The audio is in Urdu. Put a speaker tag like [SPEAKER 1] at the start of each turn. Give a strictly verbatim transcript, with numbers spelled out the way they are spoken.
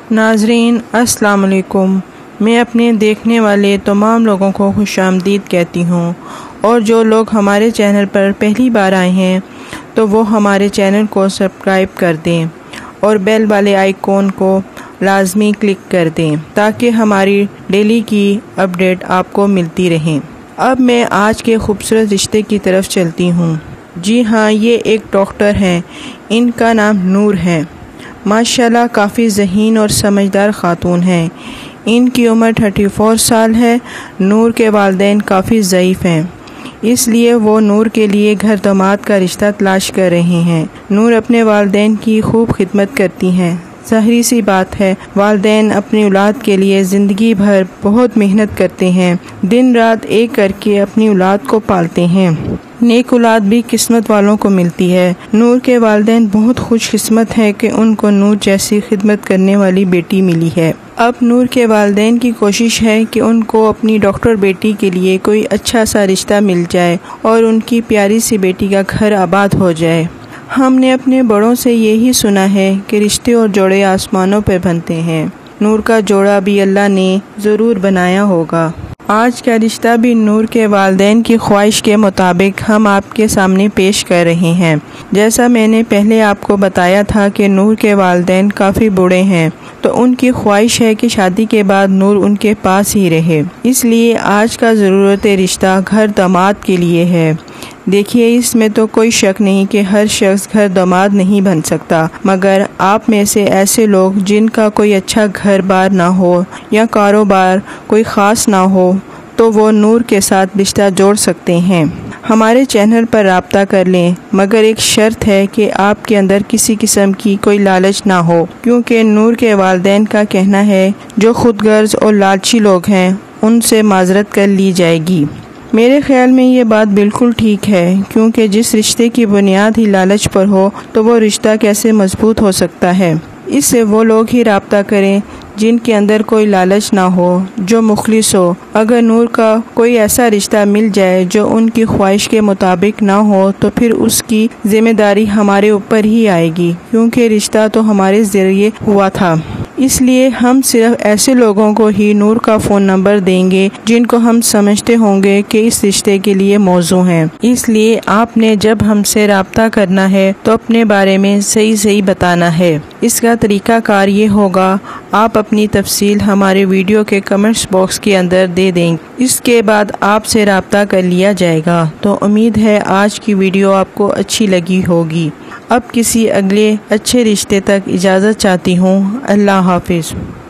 [SPEAKER 1] ناظرین السلام علیکم۔ میں اپنے دیکھنے والے تمام لوگوں کو خوش آمدید کہتی ہوں، اور جو لوگ ہمارے چینل پر پہلی بار آئے ہیں تو وہ ہمارے چینل کو سبسکرائب کر دیں اور بیل والے آئیکن کو لازمی کلک کر دیں تاکہ ہماری ڈیلی کی اپڈیٹ آپ کو ملتی رہیں۔ اب میں آج کے خوبصورت رشتے کی طرف چلتی ہوں۔ جی ہاں، یہ ایک ڈاکٹر ہیں، ان کا نام نور ہے۔ ماشاءاللہ کافی ذہین اور سمجھدار خاتون ہیں۔ ان کی عمر چوتیس سال ہے۔ نور کے والدین کافی ضعیف ہیں، اس لیے وہ نور کے لیے گھر داماد کا رشتہ تلاش کر رہے ہیں۔ نور اپنے والدین کی خوب خدمت کرتی ہیں۔ ظاہری سی بات ہے، والدین اپنی اولاد کے لیے زندگی بھر بہت محنت کرتے ہیں، دن رات ایک کر کے اپنی اولاد کو پالتے ہیں۔ نیک اولاد بھی قسمت والوں کو ملتی ہے۔ نور کے والدین بہت خوش قسمت ہیں کہ ان کو نور جیسی خدمت کرنے والی بیٹی ملی ہے۔ اب نور کے والدین کی کوشش ہے کہ ان کو اپنی ڈاکٹر بیٹی کے لیے کوئی اچھا سا رشتہ مل جائے اور ان کی پیاری سی بیٹی کا گھر آباد ہو جائے۔ ہم نے اپنے بڑوں سے یہی سنا ہے کہ رشتے اور جوڑے آسمانوں پہ بنتے ہیں، نور کا جوڑا بھی اللہ نے ضرور بنایا ہوگا۔ آج کا رشتہ بھی نور کے والدین کی خواہش کے مطابق ہم آپ کے سامنے پیش کر رہے ہیں۔ جیسا میں نے پہلے آپ کو بتایا تھا کہ نور کے والدین کافی بوڑھے ہیں، تو ان کی خواہش ہے کہ شادی کے بعد نور ان کے پاس ہی رہے، اس لیے آج کا ضرورت رشتہ گھر داماد کے لیے ہے۔ دیکھیے، اس میں تو کوئی شک نہیں کہ ہر شخص گھر داماد نہیں بن سکتا، مگر آپ میں سے ایسے لوگ جن کا کوئی اچھا گھر بار نہ ہو یا کاروبار کوئی خاص نہ ہو تو وہ نور کے ساتھ رشتہ جوڑ سکتے ہیں۔ ہمارے چینل پر رابطہ کر لیں، مگر ایک شرط ہے کہ آپ کے اندر کسی قسم کی کوئی لالچ نہ ہو، کیونکہ نور کے والدین کا کہنا ہے جو خود غرض اور لالچی لوگ ہیں ان سے معذرت کر لی جائے گی۔ میرے خیال میں یہ بات بالکل ٹھیک ہے، کیونکہ جس رشتے کی بنیاد ہی لالچ پر ہو تو وہ رشتہ کیسے مضبوط ہو سکتا ہے۔ اس سے وہ لوگ ہی رابطہ کریں جن کے اندر کوئی لالچ نہ ہو، جو مخلص ہو۔ اگر نور کا کوئی ایسا رشتہ مل جائے جو ان کی خواہش کے مطابق نہ ہو تو پھر اس کی ذمہ داری ہمارے اوپر ہی آئے گی، کیونکہ رشتہ تو ہمارے ذریعے ہوا تھا۔ اس لیے ہم صرف ایسے لوگوں کو ہی نور کا فون نمبر دیں گے جن کو ہم سمجھتے ہوں گے کہ اس رشتے کے لیے موزوں ہیں۔ اس لیے آپ نے جب ہم سے رابطہ کرنا ہے تو اپنے بارے میں صحیح صحیح بتانا ہے۔ اس کا طریقہ کار یہ ہوگا، آپ اپنی تفصیل ہمارے ویڈیو کے کمنٹس باکس کے اندر دے دیں، اس کے بعد آپ سے رابطہ کر لیا جائے گا۔ تو امید ہے آج کی ویڈیو آپ کو اچھی لگی ہوگی۔ اب کسی اگلے اچھے رشتے تک اجازت چاہتی ہوں۔ اللہ حافظ۔